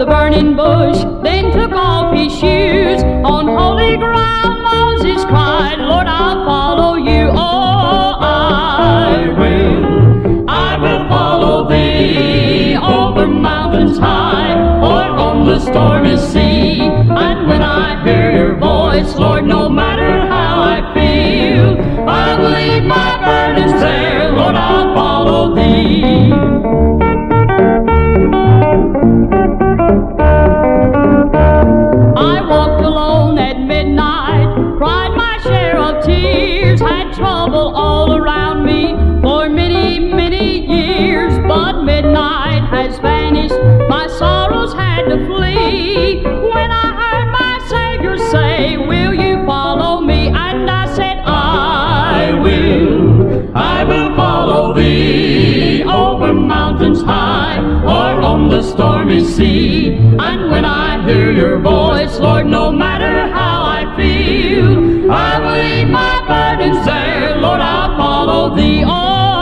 burning bush, then took off his shoes. On holy ground Moses cried, Lord, I'll follow you. Oh, I will follow thee over mountains high or on the stormy sea. And when I hear your voice, Lord, no matter how I feel, I will leave my burdens there, Lord, I'll follow thee. I walked alone at midnight, cried my share of tears, had trouble all around me for many, many years. But midnight has vanished, my sorrows had to flee, when I heard my Savior say, will you follow me? And I said, I will follow thee over mountains high or on the stormy sea. And when I hear your voice, Lord, no matter how I feel, I will leave my burdens there, Lord, I'll follow thee. Oh,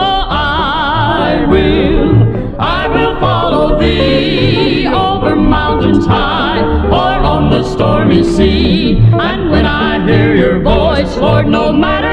I will follow thee over mountains high or on the stormy sea. And when I hear your voice, Lord, no matter